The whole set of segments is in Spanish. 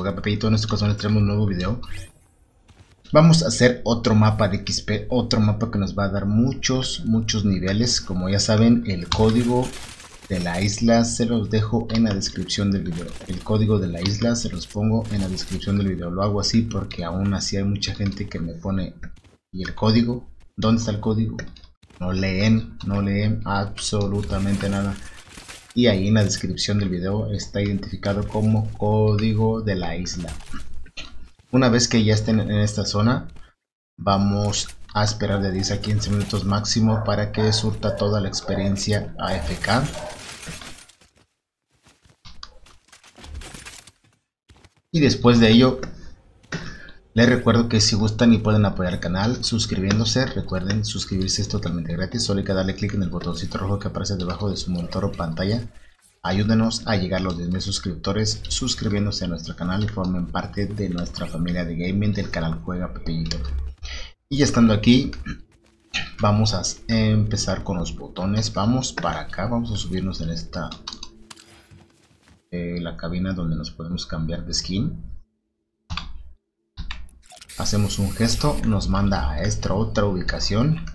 Juega Pepito. En este caso les traemos un nuevo video. Vamos a hacer otro mapa de XP, otro mapa que nos va a dar muchos niveles. Como ya saben, el código de la isla se los dejo en la descripción del video. El código de la isla se los pongo en la descripción del video. Lo hago así porque aún así hay mucha gente que me pone, ¿y el código? ¿Dónde está el código? No leen absolutamente nada. Y ahí en la descripción del video está identificado como código de la isla. Una vez que ya estén en esta zona, vamos a esperar de 10 a 15 minutos máximo para que surta toda la experiencia AFK. Y después de ello, les recuerdo que si gustan y pueden apoyar el canal suscribiéndose, recuerden suscribirse, es totalmente gratis. Solo hay que darle clic en el botoncito rojo que aparece debajo de su monitor o pantalla. Ayúdenos a llegar a los 10.000 suscriptores suscribiéndose a nuestro canal y formen parte de nuestra familia de gaming del canal Juega Pepito. Y ya estando aquí, vamos a empezar con los botones. Vamos para acá, vamos a subirnos en esta la cabina donde nos podemos cambiar de skin. Hacemos un gesto, nos manda a esta otra ubicación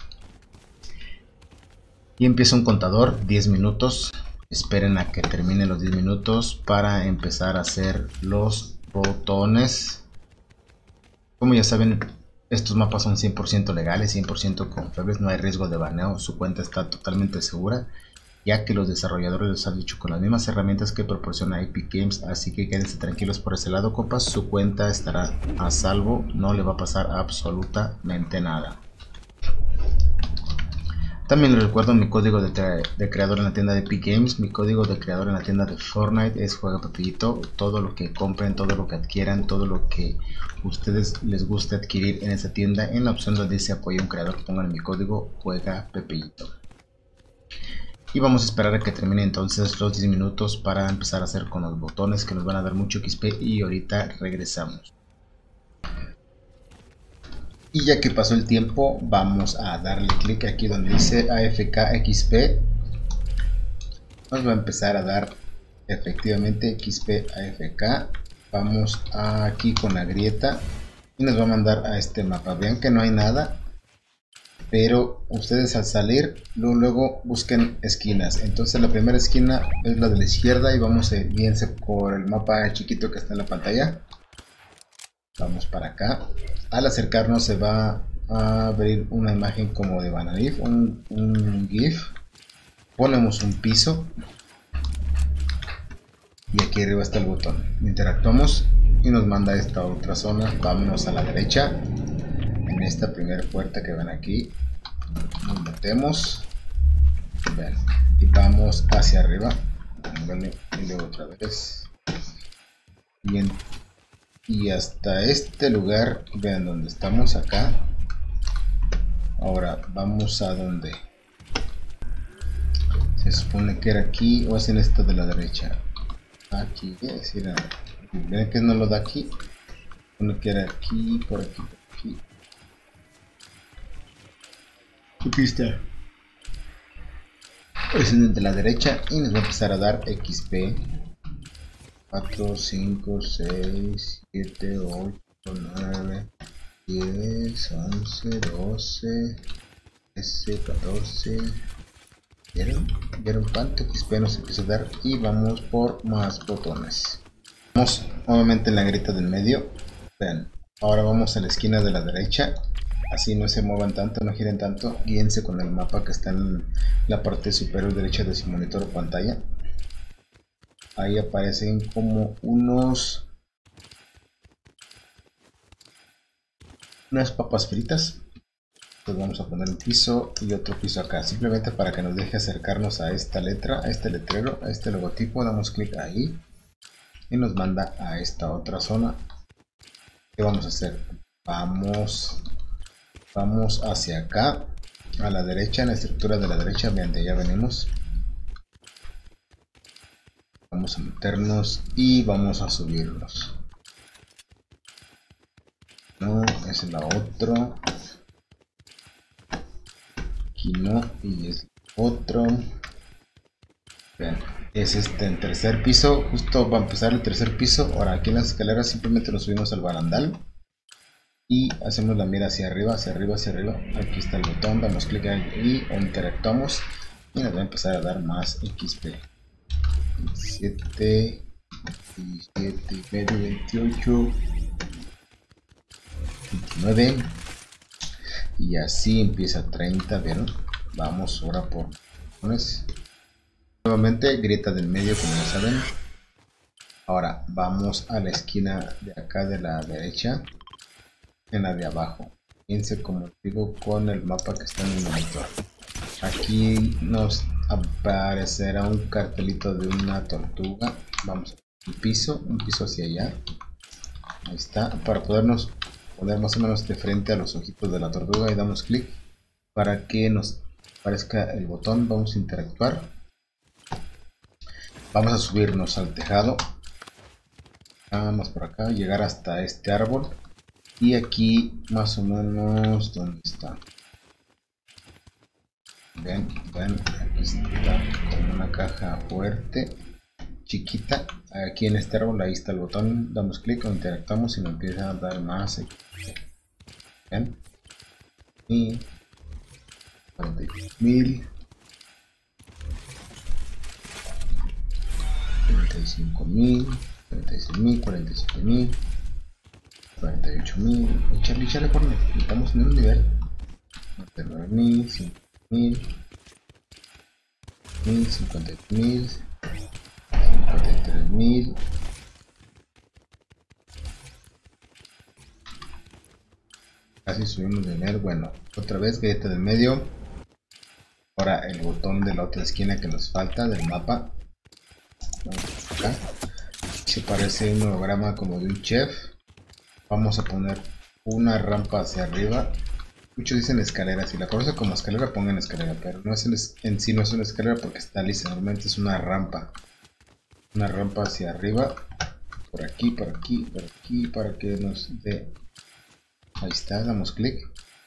y empieza un contador, 10 minutos. Esperen a que termine los 10 minutos para empezar a hacer los botones. Como ya saben, estos mapas son 100% legales, 100% confiables, no hay riesgo de baneo, su cuenta está totalmente segura, ya que los desarrolladores les han dicho con las mismas herramientas que proporciona Epic Games, así que quédense tranquilos por ese lado, compas, su cuenta estará a salvo, no le va a pasar absolutamente nada. También les recuerdo mi código de creador en la tienda de Epic Games, mi código de creador en la tienda de Fortnite es Juega Pepito. Todo lo que compren, todo lo que adquieran, todo lo que ustedes les guste adquirir en esa tienda, en la opción donde dice apoya a un creador, pongan mi código Juega Pepito. Y vamos a esperar a que termine entonces los 10 minutos para empezar a hacer con los botones que nos van a dar mucho XP y ahorita regresamos. Y ya que pasó el tiempo, vamos a darle clic aquí donde dice AFK XP. Nos va a empezar a dar efectivamente XP AFK. Vamos aquí con la grieta y nos va a mandar a este mapa. Vean que no hay nada, pero ustedes al salir luego busquen esquinas. Entonces la primera esquina es la de la izquierda y vamos a irse por el mapa chiquito que está en la pantalla. Vamos para acá. Al acercarnos se va a abrir una imagen como de Bananif, un GIF. Ponemos un piso y aquí arriba está el botón. Interactuamos y nos manda a esta otra zona. Vámonos a la derecha. En esta primera puerta que ven aquí, nos metemos. Vean, y vamos hacia arriba. Y luego otra vez. Bien. Y hasta este lugar, vean donde estamos acá. Ahora vamos a donde se supone que era aquí, o es en esta de la derecha. Aquí, es decir, ven que no lo da aquí. Supone que era aquí, por aquí, por aquí. Aquí está. Es en el de la derecha y nos va a empezar a dar XP. 4, 5, 6, 7, 8, 9, 10, 11, 12, 13, 14. ¿Vieron? ¿Vieron cuánto XP nos empieza a dar? Y vamos por más botones. Vamos nuevamente en la grieta del medio. Vean, ahora vamos a la esquina de la derecha. Así no se muevan tanto, no giren tanto. Guíense con el mapa que está en la parte superior derecha de su monitor o pantalla. Ahí aparecen como unas papas fritas. Entonces vamos a poner un piso y otro piso acá, simplemente para que nos deje acercarnos a esta letra, a este letrero, a este logotipo. Damos clic ahí y nos manda a esta otra zona. ¿Qué vamos a hacer? Vamos hacia acá, a la derecha, en la estructura de la derecha. Vean, de allá venimos. Vamos a meternos y vamos a subirnos. No, esa es la otra. Aquí no, y es otro. Bien, es en tercer piso, justo va a empezar el tercer piso. Ahora aquí en las escaleras simplemente nos subimos al barandal y hacemos la mira hacia arriba, hacia arriba, hacia arriba. Aquí está el botón, damos clic ahí o interactuamos y nos va a empezar a dar más XP. 7, 17, medio, 28, 29 y así empieza 30, ¿vieron? Vamos ahora por nuevamente grieta del medio, como ya saben. Ahora vamos a la esquina de acá de la derecha, en la de abajo. Fíjense, como digo, con el mapa que está en el monitor. Aquí nos aparecerá un cartelito de una tortuga. Vamos a un piso hacia allá. Ahí está, para podernos poner más o menos de frente a los ojitos de la tortuga, y damos clic para que nos aparezca el botón. Vamos a interactuar. Vamos a subirnos al tejado. Vamos por acá, llegar hasta este árbol. Y aquí más o menos, ¿dónde está? Ven, aquí está con una caja fuerte, chiquita. Aquí en este árbol, ahí está el botón. Damos clic, interactuamos y nos empieza a dar más. Ven. Y 48.000, 35.000, 36.000, 47.000, 48.000. Echarle por necesitamos en un nivel. 49.000, 50.000, 58.000, 53.000. Casi subimos de nivel. Bueno, otra vez grieta del medio. Ahora el botón de la otra esquina que nos falta del mapa. Vamos acá. Se parece un holograma como de un chef. Vamos a poner una rampa hacia arriba. Muchos dicen escalera. Si la conocen como escalera, pongan escalera, pero no es en sí no es una escalera porque está lisa. Normalmente es una rampa. Una rampa hacia arriba. Por aquí, por aquí, por aquí, para que nos dé. Ahí está, damos clic.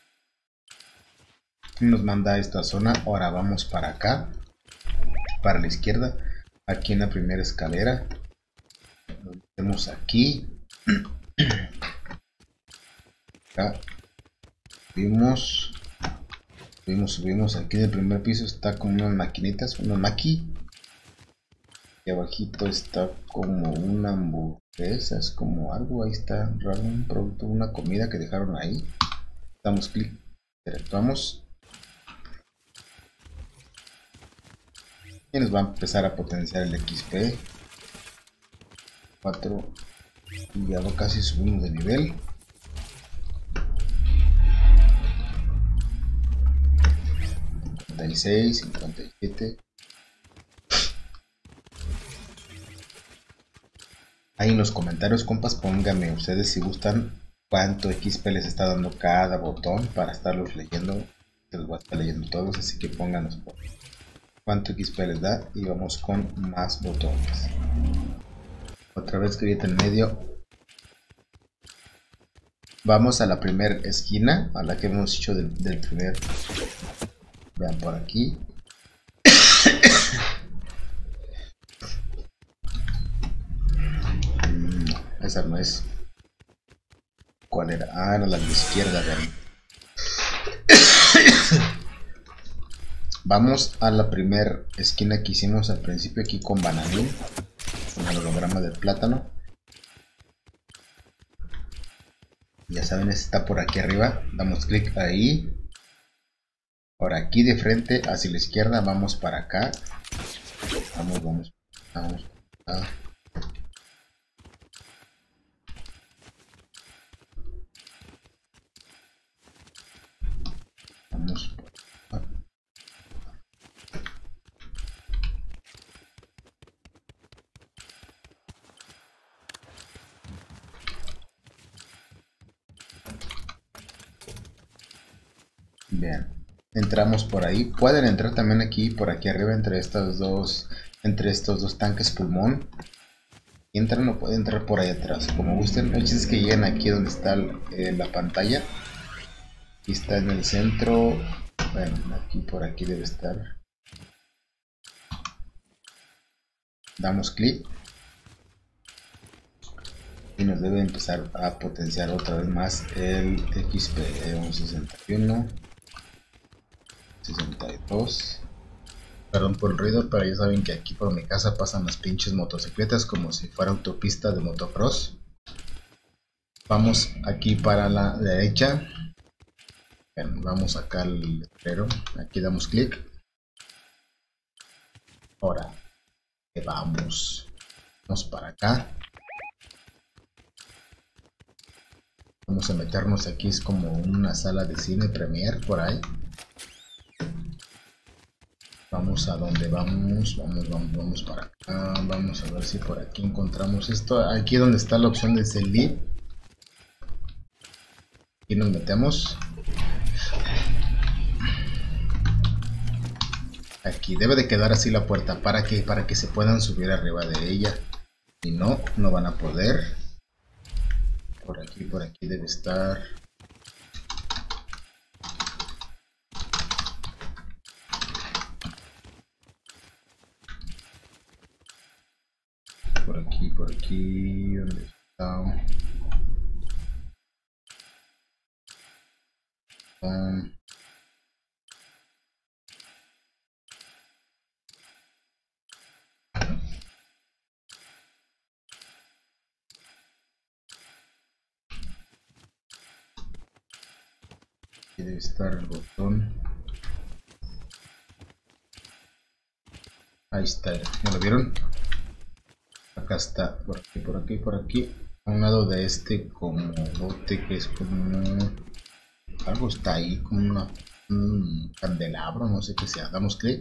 Y nos manda a esta zona. Ahora vamos para acá. Para la izquierda. Aquí en la primera escalera. Nos metemos aquí. Acá. Subimos. Aquí en el primer piso está como unas maquinitas, una maqui. Y abajito está como una hamburguesa, es como algo, ahí está raro, un producto, una comida que dejaron ahí. Damos clic, interactuamos. Y nos va a empezar a potenciar el XP. 4. Y ya casi subimos de nivel. 56, 57. Ahí en los comentarios, compas, pónganme ustedes si gustan cuánto XP les está dando cada botón para estarlos leyendo. Se los voy a estar leyendo todos, así que pónganos cuánto XP les da y vamos con más botones. Otra vez grieta en medio. Vamos a la primera esquina, a la que hemos hecho del primer. Vean por aquí. Esa no es. ¿Cuál era? Ah, era la de la izquierda, vean. Vamos a la primera esquina que hicimos al principio aquí con Bananín, con el holograma del plátano. Ya saben, está por aquí arriba. Damos clic ahí. Ahora aquí de frente hacia la izquierda, vamos para acá. Vamos. Bien, entramos por ahí. Pueden entrar también aquí, por aquí arriba, entre estos dos tanques pulmón. Y entran o pueden entrar por ahí atrás, como gusten. El chiste es que lleguen aquí donde está la pantalla. Aquí está en el centro. Bueno, aquí por aquí debe estar. damos clic y nos debe empezar a potenciar otra vez más el XP. Un 61, 62. Perdón por el ruido, pero ya saben que aquí por mi casa pasan las pinches motocicletas como si fuera autopista de motocross. Vamos aquí para la derecha. Bien, vamos acá al letrero. Aquí damos clic. Ahora vamos para acá. Vamos a meternos aquí, es como una sala de cine premier por ahí. Vamos a donde vamos para acá. Vamos a ver si por aquí encontramos esto. Aquí donde está la opción de Select. Aquí nos metemos. Aquí debe de quedar así la puerta para que se puedan subir arriba de ella. Si no, no van a poder. Por aquí debe estar. Por aquí, ¿dónde está? Aquí debe estar el botón. Ahí está, ¿ya lo vieron? Acá está, por aquí. A un lado de este como bote que es como... algo está ahí, como un candelabro, no sé qué sea. Damos clic.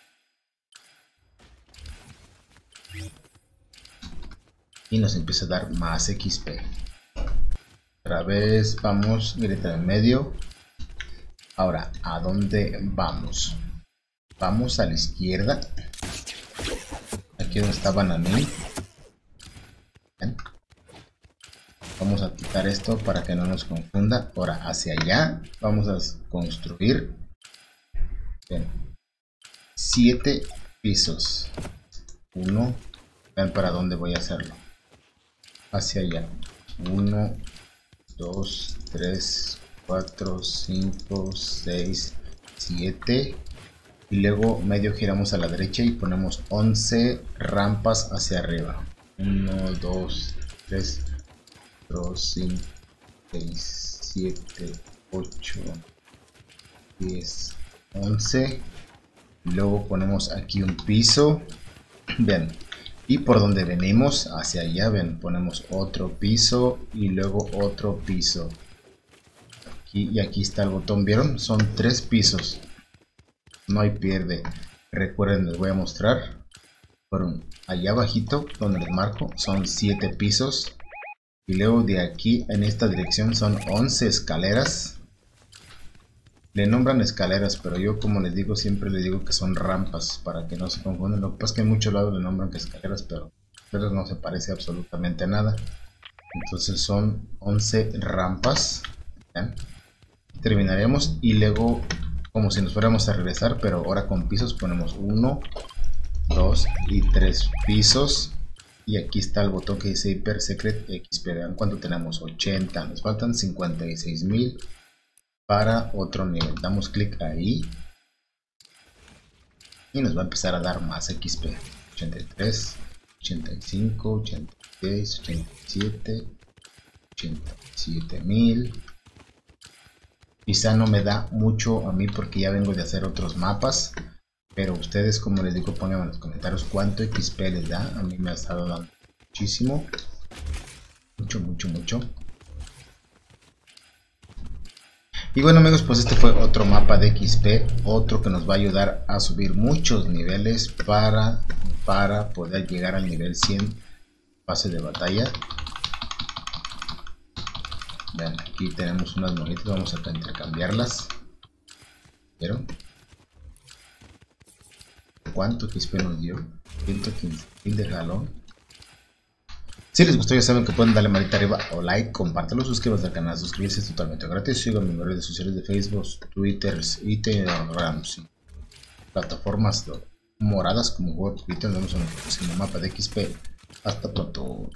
Y nos empieza a dar más XP. Otra vez vamos, grita en medio. Ahora, ¿a dónde vamos? Vamos a la izquierda. Aquí donde está Bananín. ¿Ven? Vamos a quitar esto para que no nos confunda. Ahora, hacia allá vamos a construir. Bien. 7 pisos. 1. Vean para dónde voy a hacerlo. Hacia allá. 1, 2, 3, 4, 5, 6, 7. Y luego medio giramos a la derecha y ponemos 11 rampas hacia arriba. 1, 2, 3, 4, 5, 6, 7, 8, 10, 11. Y luego ponemos aquí un piso. Ven. Y por donde venimos hacia allá, ven, ponemos otro piso y luego otro piso. Aquí, y aquí está el botón, ¿vieron? Son 3 pisos. No hay pierde. Recuerden, les voy a mostrar. Por allá abajito, donde les marco, son 7 pisos. Y luego de aquí, en esta dirección, son 11 escaleras. Le nombran escaleras, pero yo, como les digo, siempre les digo que son rampas, para que no se confundan. Lo que pasa es que en muchos lados le nombran que escaleras, pero no se parece absolutamente a nada. Entonces son 11 rampas. ¿Ven? Terminaremos y luego, como si nos fuéramos a regresar, pero ahora con pisos, ponemos 1, 2 y 3 pisos. Y aquí está el botón que dice Hyper Secret XP. Vean cuánto tenemos, 80. Nos faltan 56,000 para otro nivel. Damos clic ahí y nos va a empezar a dar más XP. 83, 85, 86, 87, 87,000. Quizá no me da mucho a mí porque ya vengo de hacer otros mapas, pero ustedes, como les digo, pongan en los comentarios cuánto XP les da. A mí me ha estado dando muchísimo, mucho. Y bueno, amigos, pues este fue otro mapa de XP, otro que nos va a ayudar a subir muchos niveles para poder llegar al nivel 100 pase de batalla. Vean, aquí tenemos unas monitas, vamos a intercambiarlas. ¿Vieron? ¿Cuánto XP nos dio? 115,000 de jalón. Si les gustó, ya saben que pueden darle manita arriba o like, compártelo, suscríbanse al canal, suscribirse es totalmente gratis. Síganme en mis redes sociales de Facebook, Twitter y Telegram, sí, plataformas moradas como juego. Ahorita nos vemos en el próximo mapa de XP. Hasta pronto.